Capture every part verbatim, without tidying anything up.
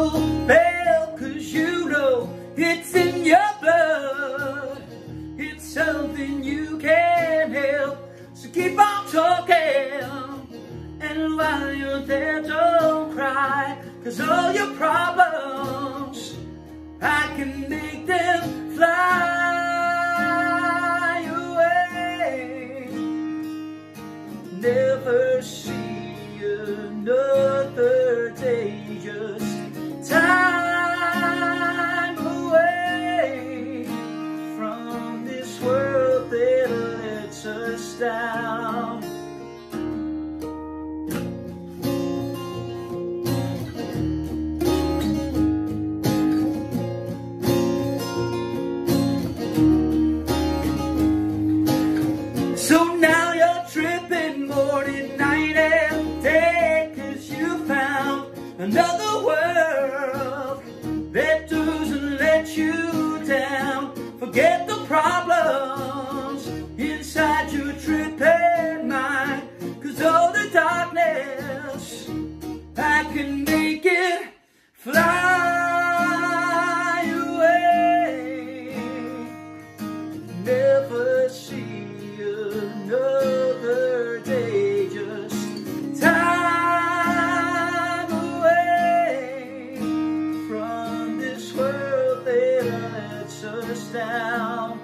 jingle bell, 'cause you know it's in your blood. It's something you can't help, so keep on talking. And while you're there, don't cry, 'cause all your problems, I can make them fly away. Never see another day, just time away from this world that lets us down. So now you're tripping morning, night and day, 'cause you found another world that doesn't let you down. Forget the problems inside your tripping mind, 'cause all the darkness, I can make it fly away. Never see another day, just time away from this world that lets us down.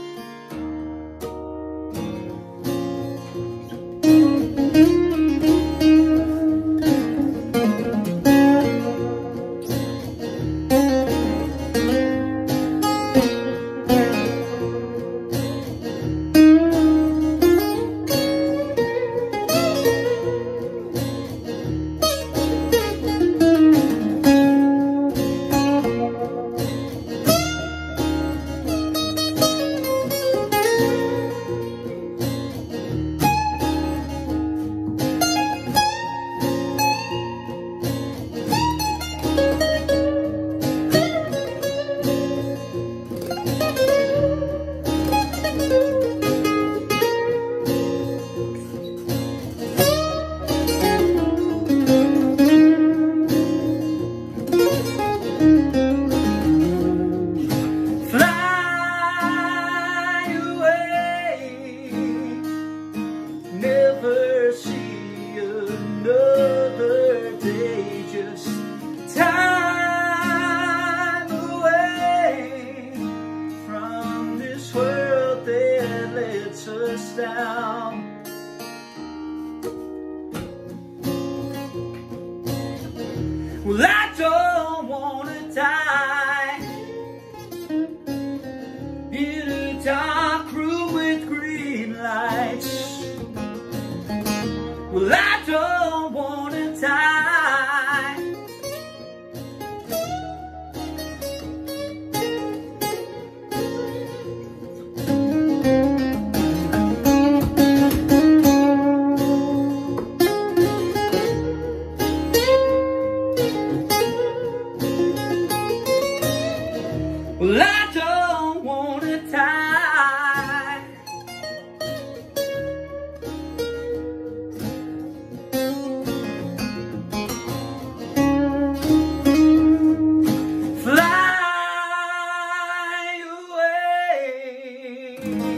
Never see another day, just time away from this world that lets us down. Well, I don't wanna die in a dark room with green lights. Well, I don't wanna die Well, I don't wanna die. Fly away.